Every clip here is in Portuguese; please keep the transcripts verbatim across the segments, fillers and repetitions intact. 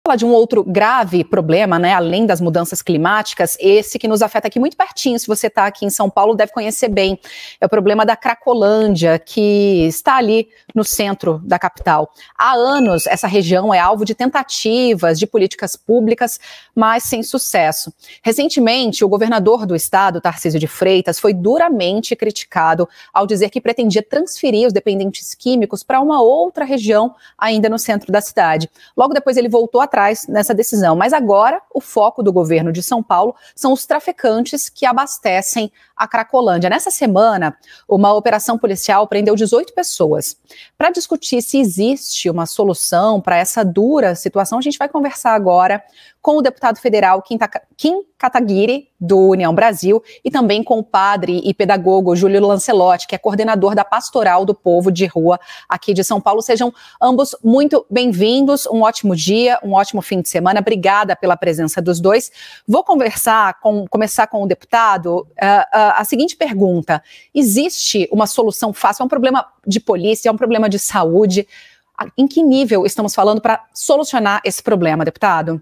Falar de um outro grave problema, né, além das mudanças climáticas, esse que nos afeta aqui muito pertinho, se você está aqui em São Paulo deve conhecer bem, é o problema da Cracolândia, que está ali no centro da capital. Há anos essa região é alvo de tentativas de políticas públicas, mas sem sucesso. Recentemente, o governador do estado, Tarcísio de Freitas, foi duramente criticado ao dizer que pretendia transferir os dependentes químicos para uma outra região ainda no centro da cidade. Logo depois ele voltou a atrás nessa decisão, mas agora o foco do governo de São Paulo são os traficantes que abastecem a Cracolândia. Nessa semana, uma operação policial prendeu dezoito pessoas. Para discutir se existe uma solução para essa dura situação, a gente vai conversar agora com o deputado federal Kim Kataguiri, do União Brasil, e também com o padre e pedagogo Júlio Lancelotti, que é coordenador da Pastoral do Povo de Rua aqui de São Paulo. Sejam ambos muito bem-vindos, um ótimo dia, um ótimo fim de semana. Obrigada pela presença dos dois. Vou conversar com, começar com o deputado uh, uh, a seguinte pergunta: existe uma solução fácil? É um problema de polícia, é um problema de saúde? Em que nível estamos falando para solucionar esse problema, deputado?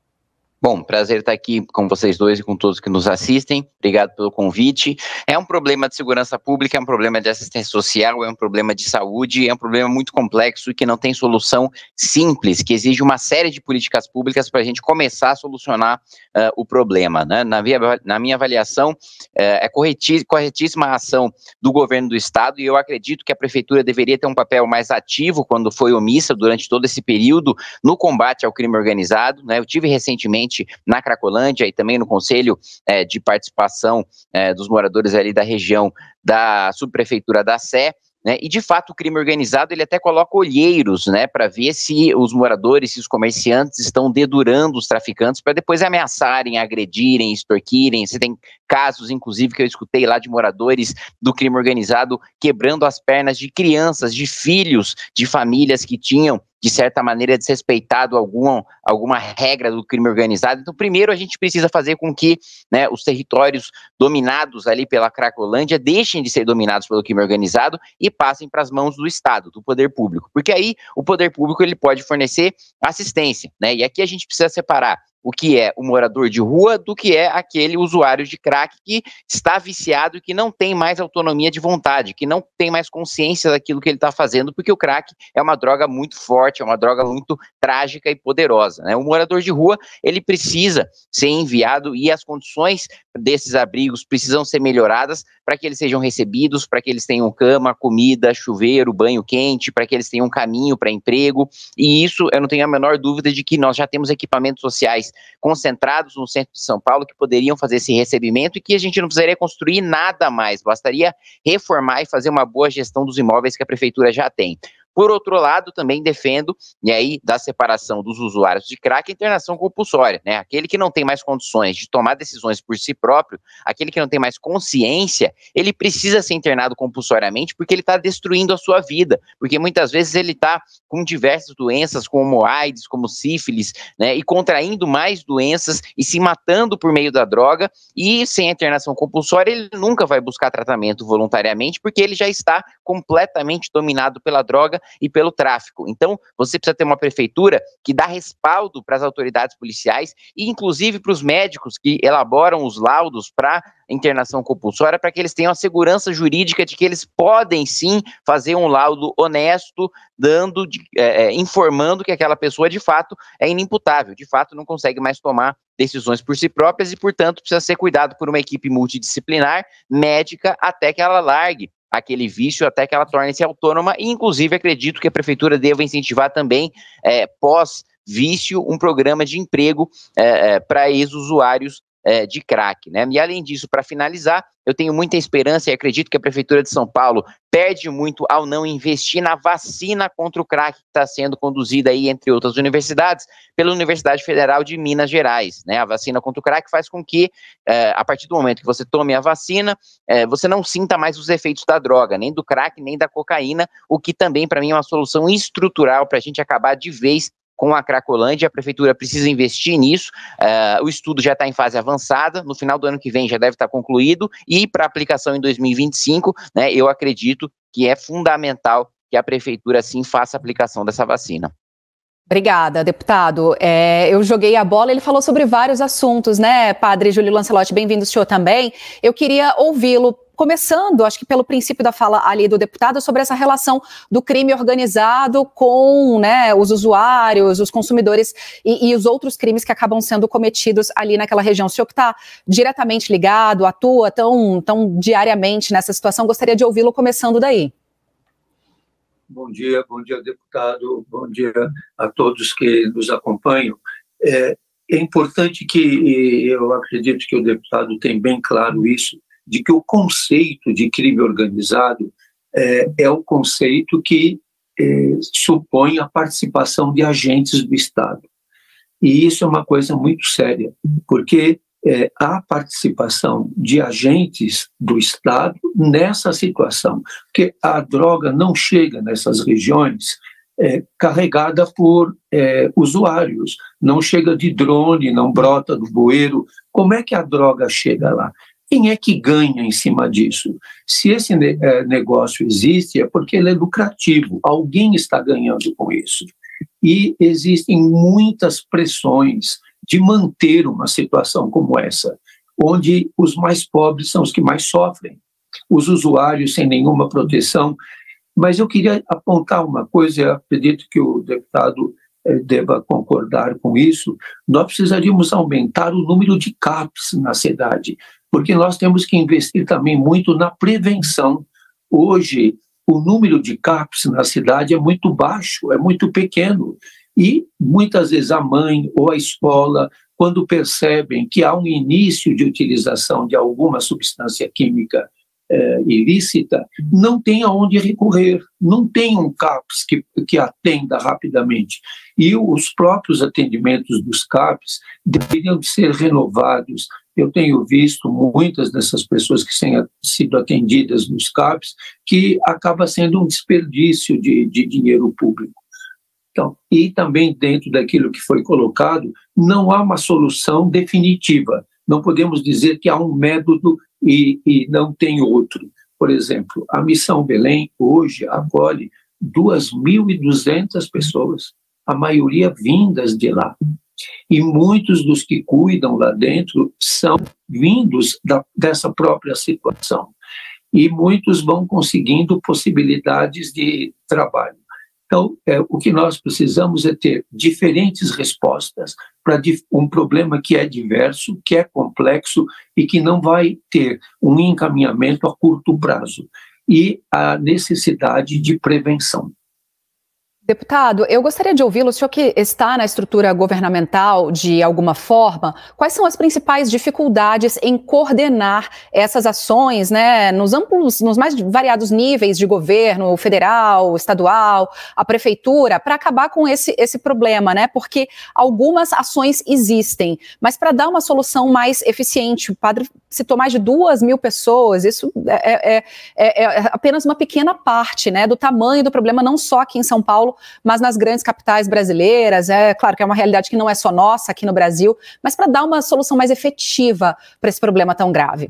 Bom, prazer estar aqui com vocês dois e com todos que nos assistem. Obrigado pelo convite. É um problema de segurança pública, é um problema de assistência social, é um problema de saúde, é um problema muito complexo e que não tem solução simples, que exige uma série de políticas públicas para a gente começar a solucionar uh, o problema, né? Na, via, na minha avaliação, uh, é corretíssima, corretíssima a ação do governo do estado e eu acredito que a prefeitura deveria ter um papel mais ativo quando foi omissa durante todo esse período no combate ao crime organizado, né? Eu tive recentemente na Cracolândia e também no Conselho é, de Participação é, dos moradores ali da região da subprefeitura da Sé, né, e de fato o crime organizado ele até coloca olheiros, né, para ver se os moradores, se os comerciantes estão dedurando os traficantes para depois ameaçarem, agredirem, extorquirem. Você tem casos, inclusive, que eu escutei lá de moradores do crime organizado quebrando as pernas de crianças, de filhos, de famílias que tinham de certa maneira, desrespeitado algum, alguma regra do crime organizado. Então, primeiro, a gente precisa fazer com que, né, os territórios dominados ali pela Cracolândia deixem de ser dominados pelo crime organizado e passem para as mãos do Estado, do poder público. Porque aí, o poder público ele pode fornecer assistência, né? E aqui a gente precisa separar o que é o morador de rua do que é aquele usuário de crack que está viciado e que não tem mais autonomia de vontade, que não tem mais consciência daquilo que ele está fazendo, porque o crack é uma droga muito forte, é uma droga muito trágica e poderosa, né? O morador de rua, ele precisa ser enviado e as condições desses abrigos precisam ser melhoradas para que eles sejam recebidos, para que eles tenham cama, comida, chuveiro, banho quente, para que eles tenham um caminho para emprego, e isso eu não tenho a menor dúvida de que nós já temos equipamentos sociais concentrados no centro de São Paulo que poderiam fazer esse recebimento e que a gente não precisaria construir nada mais, bastaria reformar e fazer uma boa gestão dos imóveis que a prefeitura já tem. Por outro lado, também defendo, e aí, da separação dos usuários de crack, a internação compulsória, né? Aquele que não tem mais condições de tomar decisões por si próprio, aquele que não tem mais consciência, ele precisa ser internado compulsoriamente porque ele está destruindo a sua vida, porque muitas vezes ele está com diversas doenças, como AIDS, como sífilis, né? E contraindo mais doenças e se matando por meio da droga, e sem a internação compulsória ele nunca vai buscar tratamento voluntariamente, porque ele já está completamente dominado pela droga e pelo tráfico. Então, você precisa ter uma prefeitura que dá respaldo para as autoridades policiais e, inclusive, para os médicos que elaboram os laudos para internação compulsória, para que eles tenham a segurança jurídica de que eles podem, sim, fazer um laudo honesto, dando, de, é, informando que aquela pessoa, de fato, é inimputável, de fato, não consegue mais tomar decisões por si próprias e, portanto, precisa ser cuidado por uma equipe multidisciplinar, médica, até que ela largue aquele vício, até que ela torne-se autônoma, e inclusive acredito que a prefeitura deva incentivar também, é, pós-vício, um programa de emprego é, é, para ex-usuários é, de crack, né? E além disso, para finalizar, eu tenho muita esperança e acredito que a Prefeitura de São Paulo perde muito ao não investir na vacina contra o crack que está sendo conduzida aí, entre outras universidades, pela Universidade Federal de Minas Gerais, né? A vacina contra o crack faz com que, é, a partir do momento que você tome a vacina, é, você não sinta mais os efeitos da droga, nem do crack, nem da cocaína, o que também, para mim, é uma solução estrutural para a gente acabar de vez com a Cracolândia. A prefeitura precisa investir nisso, uh, o estudo já está em fase avançada, no final do ano que vem já deve estar concluído, e para aplicação em dois mil e vinte e cinco, né, eu acredito que é fundamental que a prefeitura sim faça a aplicação dessa vacina. Obrigada, deputado. É, eu joguei a bola, ele falou sobre vários assuntos, né, padre Júlio Lancelotti, bem-vindo o senhor também. Eu queria ouvi-lo, começando, acho que pelo princípio da fala ali do deputado, sobre essa relação do crime organizado com, né, os usuários, os consumidores e, e os outros crimes que acabam sendo cometidos ali naquela região. O senhor que está diretamente ligado, atua tão, tão diariamente nessa situação, gostaria de ouvi-lo começando daí. Bom dia, bom dia, deputado, bom dia a todos que nos acompanham. É, é importante que, eu acredito que o deputado tem bem claro isso, de que o conceito de crime organizado é, é o conceito que é, supõe a participação de agentes do Estado. E isso é uma coisa muito séria, porque é, há participação de agentes do Estado nessa situação, porque a droga não chega nessas regiões é, carregada por é, usuários, não chega de drone, não brota do bueiro. Como é que a droga chega lá? Quem é que ganha em cima disso? Se esse ne- é, negócio existe, é porque ele é lucrativo, alguém está ganhando com isso. E existem muitas pressões de manter uma situação como essa, onde os mais pobres são os que mais sofrem, os usuários sem nenhuma proteção. Mas eu queria apontar uma coisa, eu acredito que o deputado eh, deva concordar com isso. Nós precisaríamos aumentar o número de C A Ps na cidade, porque nós temos que investir também muito na prevenção. Hoje, o número de C A Ps na cidade é muito baixo, é muito pequeno. E, muitas vezes, a mãe ou a escola, quando percebem que há um início de utilização de alguma substância química eh, ilícita, não tem aonde recorrer, não tem um C A Ps que, que atenda rapidamente. E os próprios atendimentos dos C A Ps deveriam ser renovados. Eu tenho visto muitas dessas pessoas que têm sido atendidas nos C A Ps, que acaba sendo um desperdício de, de dinheiro público. Então, e também dentro daquilo que foi colocado, não há uma solução definitiva. Não podemos dizer que há um método e, e não tem outro. Por exemplo, a Missão Belém hoje acolhe duas mil e duzentas pessoas, a maioria vindas de lá. E muitos dos que cuidam lá dentro são vindos da, dessa própria situação. E muitos vão conseguindo possibilidades de trabalho. Então, é, o que nós precisamos é ter diferentes respostas para um problema que é diverso, que é complexo e que não vai ter um encaminhamento a curto prazo. E a necessidade de prevenção. Deputado, eu gostaria de ouvi-lo, o senhor que está na estrutura governamental de alguma forma, quais são as principais dificuldades em coordenar essas ações, né, nos amplos, nos mais variados níveis de governo, federal, estadual, a prefeitura, para acabar com esse, esse problema, né, porque algumas ações existem, mas para dar uma solução mais eficiente, o padre citou mais de duas mil pessoas, isso é, é, é, é apenas uma pequena parte, né, do tamanho do problema, não só aqui em São Paulo, mas nas grandes capitais brasileiras. É claro que é uma realidade que não é só nossa aqui no Brasil, mas para dar uma solução mais efetiva para esse problema tão grave.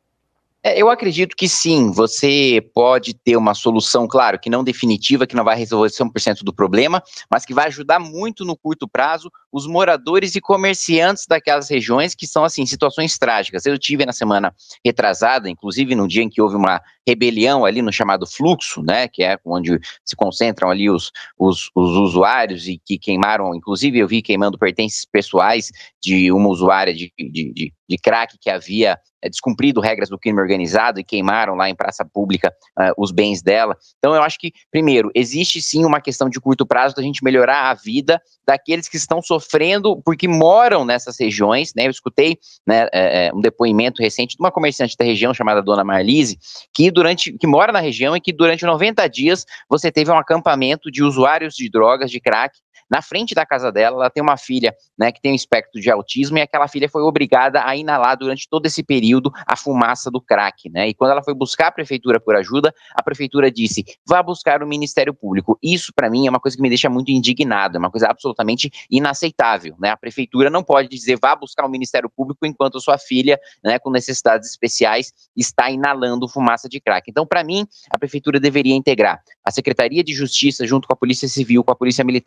É, eu acredito que sim, você pode ter uma solução, claro, que não definitiva, que não vai resolver cem por cento do problema, mas que vai ajudar muito no curto prazo os moradores e comerciantes daquelas regiões que são, assim, situações trágicas. Eu tive na semana retrasada, inclusive no dia em que houve uma rebelião ali no chamado fluxo, né, que é onde se concentram ali os, os, os usuários e que queimaram, inclusive eu vi queimando pertences pessoais de uma usuária de, de, de, de crack que havia é, descumprido regras do crime organizado e queimaram lá em praça pública uh, os bens dela. Então eu acho que, primeiro, existe sim uma questão de curto prazo da gente melhorar a vida daqueles que estão sofrendo porque moram nessas regiões, né, eu escutei, né, é, um depoimento recente de uma comerciante da região chamada Dona Marlise, que durante, que mora na região e que durante noventa dias você teve um acampamento de usuários de drogas, de crack, na frente da casa dela. Ela tem uma filha, né, que tem um espectro de autismo, e aquela filha foi obrigada a inalar durante todo esse período a fumaça do crack, né, e quando ela foi buscar a prefeitura por ajuda, a prefeitura disse, vá buscar o Ministério Público. Isso para mim é uma coisa que me deixa muito indignado, é uma coisa absolutamente inaceitável, né, a prefeitura não pode dizer, vá buscar o Ministério Público enquanto sua filha, né, com necessidades especiais, está inalando fumaça de crack. Então, para mim, a prefeitura deveria integrar a Secretaria de Justiça junto com a Polícia Civil, com a Polícia Militar, com a Polícia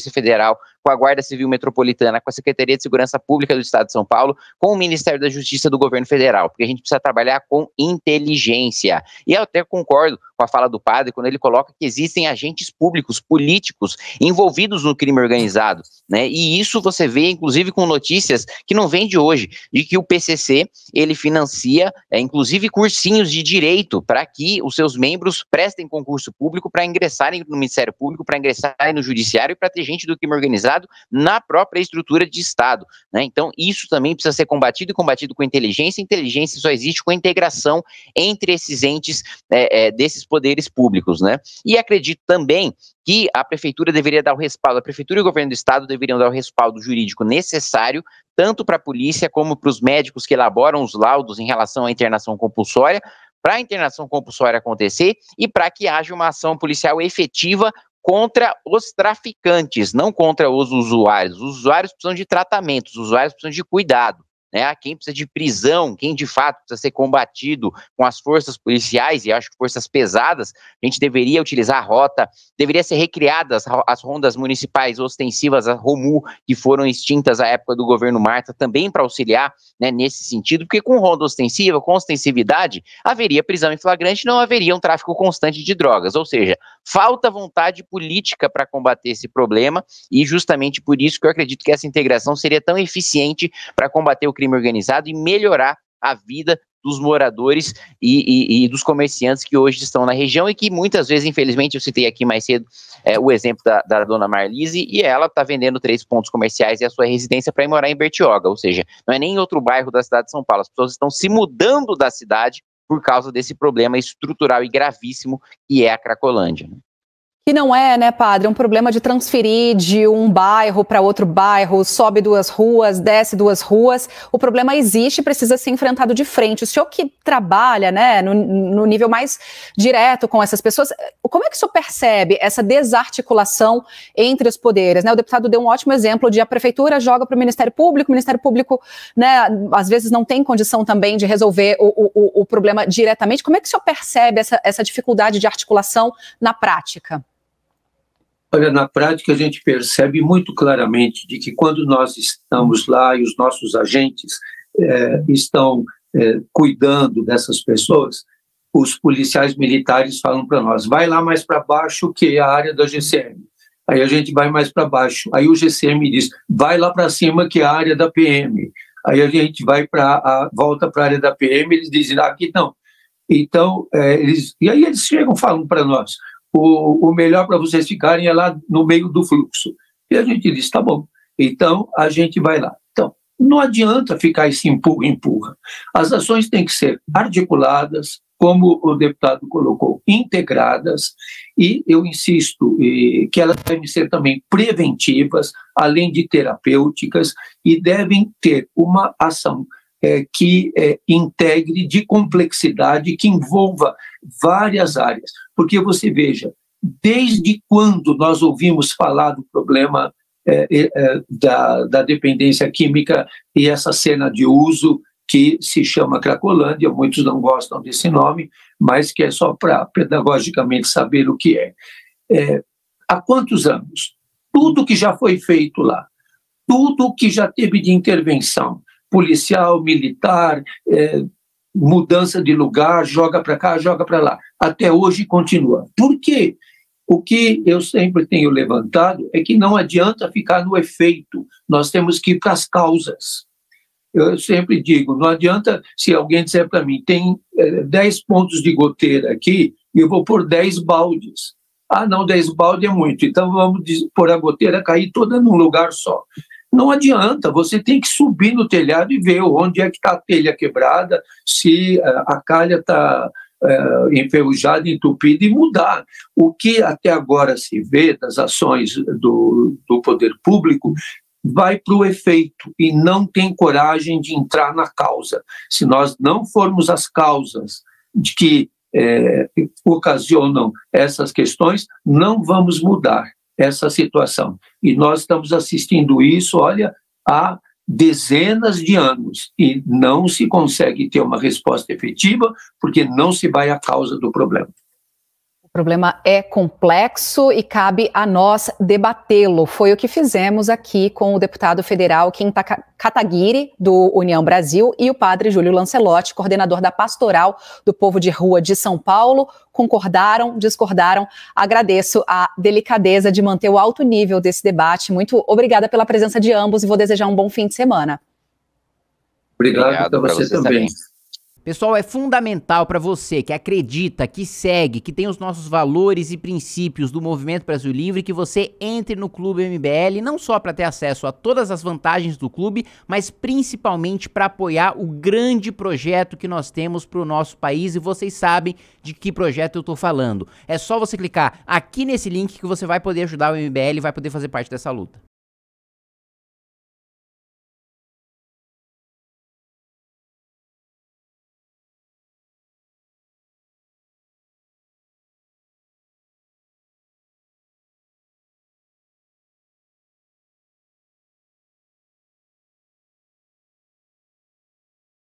Polícia Federal, com a Guarda Civil Metropolitana, com a Secretaria de Segurança Pública do Estado de São Paulo, com o Ministério da Justiça do Governo Federal, porque a gente precisa trabalhar com inteligência. E eu até concordo com a fala do padre, quando ele coloca que existem agentes públicos, políticos, envolvidos no crime organizado, né? E isso você vê, inclusive, com notícias que não vem de hoje, de que o P C C, ele financia, é, inclusive, cursinhos de direito para que os seus membros prestem concurso público para ingressarem no Ministério Público, para ingressarem no Judiciário e para ter gente do crime organizado na própria estrutura de Estado, né? Então, isso também precisa ser combatido e combatido com inteligência. Inteligência só existe com a integração entre esses entes, é, é, desses poderes públicos, né? E acredito também que a Prefeitura deveria dar o respaldo, a Prefeitura e o Governo do Estado deveriam dar o respaldo jurídico necessário, tanto para a polícia como para os médicos que elaboram os laudos em relação à internação compulsória, para a internação compulsória acontecer e para que haja uma ação policial efetiva contra os traficantes, não contra os usuários. Os usuários precisam de tratamento, os usuários precisam de cuidado, né? Quem precisa de prisão, quem de fato precisa ser combatido com as forças policiais, e acho que forças pesadas, a gente deveria utilizar a rota, deveria ser recriadas as rondas municipais ostensivas, a ROMU, que foram extintas à época do governo Marta, também para auxiliar, né, nesse sentido, porque com ronda ostensiva, com ostensividade, haveria prisão em flagrante, não haveria um tráfico constante de drogas, ou seja, falta vontade política para combater esse problema, e justamente por isso que eu acredito que essa integração seria tão eficiente para combater o crime organizado e melhorar a vida dos moradores e, e, e dos comerciantes que hoje estão na região e que muitas vezes, infelizmente, eu citei aqui mais cedo é, o exemplo da, da dona Marlise, e ela está vendendo três pontos comerciais e a sua residência para ir morar em Bertioga, ou seja, não é nem em outro bairro da cidade de São Paulo, as pessoas estão se mudando da cidade por causa desse problema estrutural e gravíssimo que é a Cracolândia. Que não é, né, padre, um problema de transferir de um bairro para outro bairro, sobe duas ruas, desce duas ruas. O problema existe e precisa ser enfrentado de frente. O senhor que trabalha, né, no, no nível mais direto com essas pessoas, como é que o senhor percebe essa desarticulação entre os poderes, né? O deputado deu um ótimo exemplo de a prefeitura joga para o Ministério Público, o Ministério Público, né, às vezes não tem condição também de resolver o, o, o problema diretamente. Como é que o senhor percebe essa, essa dificuldade de articulação na prática? Olha, na prática a gente percebe muito claramente de que quando nós estamos lá e os nossos agentes é, estão é, cuidando dessas pessoas, os policiais militares falam para nós, vai lá mais para baixo que é a área da G C M. Aí a gente vai mais para baixo, aí o G C M diz, vai lá para cima que é a área da P M. Aí a gente vai para volta para a área da P M, eles dizem, ah, aqui não. Então, é, eles, e aí eles chegam falando para nós, O, o melhor para vocês ficarem é lá no meio do fluxo. E a gente diz, tá bom, então a gente vai lá. Então, não adianta ficar esse empurra, empurra. As ações têm que ser articuladas, como o deputado colocou, integradas, e eu insisto e, que elas devem ser também preventivas, além de terapêuticas, e devem ter uma ação É, que é, integre de complexidade, que envolva várias áreas. Porque você veja, desde quando nós ouvimos falar do problema é, é, da, da dependência química e essa cena de uso que se chama Cracolândia, muitos não gostam desse nome, mas que é só para pedagogicamente saber o que é. é. Há quantos anos? Tudo que já foi feito lá, tudo que já teve de intervenção, policial, militar, é, mudança de lugar, joga para cá, joga para lá. Até hoje continua. Por quê? O que eu sempre tenho levantado é que não adianta ficar no efeito, nós temos que ir para as causas. Eu sempre digo, não adianta se alguém disser para mim, tem é, dez pontos de goteira aqui, e eu vou pôr dez baldes. Ah, não, dez baldes é muito, então vamos pôr a goteira cair toda num lugar só. Não adianta, você tem que subir no telhado e ver onde é que está a telha quebrada, se a calha está é, enferrujada, entupida, e mudar. O que até agora se vê das ações do, do poder público vai para o efeito e não tem coragem de entrar na causa. Se nós não formos as causas de que é, ocasionam essas questões, não vamos mudar essa situação. E nós estamos assistindo isso, olha, há dezenas de anos e não se consegue ter uma resposta efetiva porque não se vai à causa do problema. O problema é complexo e cabe a nós debatê-lo. Foi o que fizemos aqui com o deputado federal Kim Kataguiri, do União Brasil, e o padre Júlio Lancelotti, coordenador da Pastoral do Povo de Rua de São Paulo. Concordaram, discordaram. Agradeço a delicadeza de manter o alto nível desse debate. Muito obrigada pela presença de ambos e vou desejar um bom fim de semana. Obrigado, Obrigado para você, você também. também. Pessoal, é fundamental para você que acredita, que segue, que tem os nossos valores e princípios do Movimento Brasil Livre, que você entre no Clube M B L, não só para ter acesso a todas as vantagens do clube, mas principalmente para apoiar o grande projeto que nós temos para o nosso país, e vocês sabem de que projeto eu estou falando. É só você clicar aqui nesse link que você vai poder ajudar o M B L e vai poder fazer parte dessa luta.